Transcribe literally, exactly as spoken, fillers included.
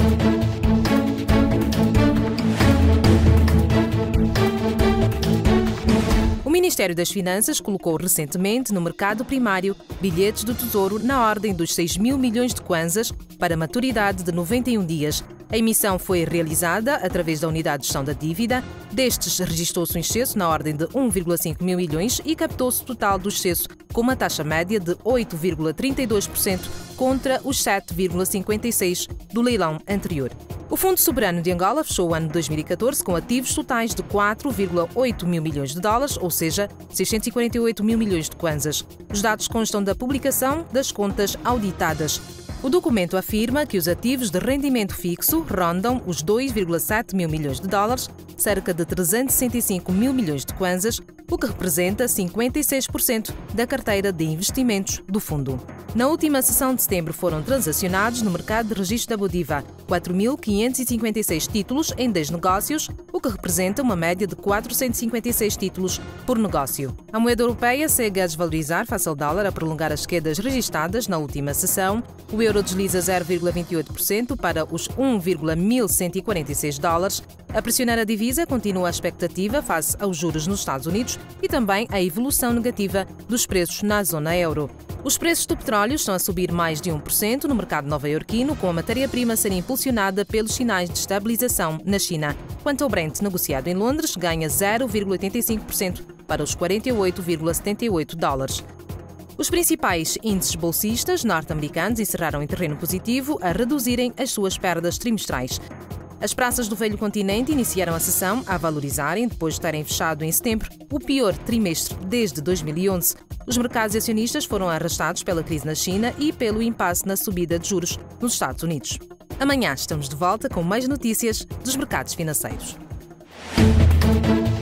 O Ministério das Finanças colocou recentemente no mercado primário bilhetes do Tesouro na ordem dos seis mil milhões de kwanzas para maturidade de noventa e um dias. A emissão foi realizada através da Unidade de Gestão da Dívida. Destes, registrou-se um excesso na ordem de um vírgula cinco mil milhões e captou-se o total do excesso com uma taxa média de oito vírgula trinta e dois por cento contra os sete vírgula cinquenta e seis por cento do leilão anterior. O Fundo Soberano de Angola fechou o ano de dois mil e catorze com ativos totais de quatro vírgula oito mil milhões de dólares, ou seja, seiscentos e quarenta e oito mil milhões de kwanzas. Os dados constam da publicação das contas auditadas. O documento afirma que os ativos de rendimento fixo rondam os dois vírgula sete mil milhões de dólares, cerca de trezentos e sessenta e cinco mil milhões de kwanzas, o que representa cinquenta e seis por cento da carteira de investimentos do fundo. Na última sessão de setembro foram transacionados no mercado de registro da Bodiva quatro mil quinhentos e cinquenta e seis títulos em dez negócios, o que representa uma média de quatrocentos e cinquenta e seis títulos por negócio. A moeda europeia segue a desvalorizar face ao dólar, a prolongar as quedas registadas na última sessão. O euro desliza zero vírgula vinte e oito por cento para os um vírgula mil cento e quarenta e seis dólares. A pressionar a divisa continua a expectativa face aos juros nos Estados Unidos e também a evolução negativa dos preços na zona euro. Os preços do petróleo estão a subir mais de um por cento no mercado nova-iorquino, com a matéria-prima ser impulsionada pelos sinais de estabilização na China. Quanto ao Brent, negociado em Londres, ganha zero vírgula oitenta e cinco por cento para os quarenta e oito vírgula setenta e oito dólares. Os principais índices bolsistas norte-americanos encerraram em terreno positivo a reduzirem as suas perdas trimestrais. As praças do velho continente iniciaram a sessão a valorizarem depois de terem fechado em setembro o pior trimestre desde dois mil e onze. Os mercados acionistas foram arrastados pela crise na China e pelo impasse na subida de juros nos Estados Unidos. Amanhã estamos de volta com mais notícias dos mercados financeiros.